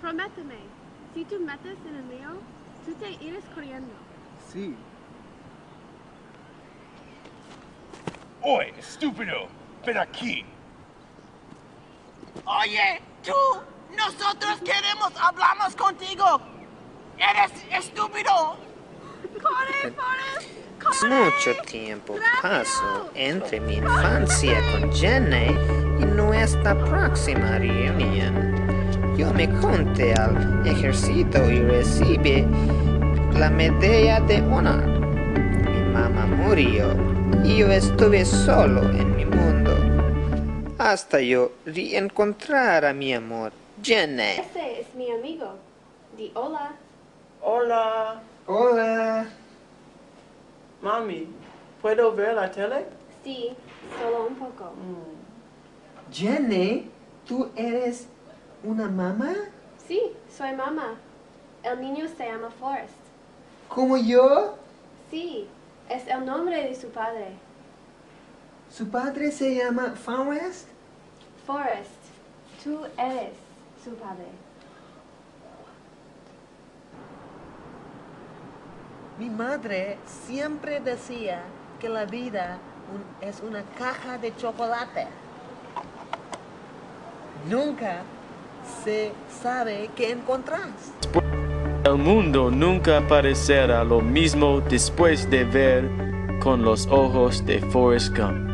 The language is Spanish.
Prométeme, si tú metes en el mío, tú te irás corriendo. Sí. Oye, estúpido, ven aquí. Oye, tú, nosotros queremos hablamos contigo. Eres estúpido. ¡Corre, Forrest! ¡Corre! Mucho tiempo pasó entre mi infancia con Jenny y nuestra próxima reunión. Yo me junté al ejército y recibí la medalla de honor. Mi mamá murió y yo estuve solo en mi mundo hasta yo reencontrar a mi amor, Jenny. Ese es mi amigo. Di hola. Hola. Hola. Mami, ¿puedo ver la tele? Sí, solo un poco. Jenny, ¿tú eres una mamá? Sí, soy mamá. El niño se llama Forrest. ¿Como yo? Sí, es el nombre de su padre. ¿Su padre se llama Forrest? Forrest, tú eres su padre. Mi madre siempre decía que la vida es una caja de chocolate. Nunca se sabe qué encontrás. El mundo nunca parecerá lo mismo después de ver con los ojos de Forrest Gump.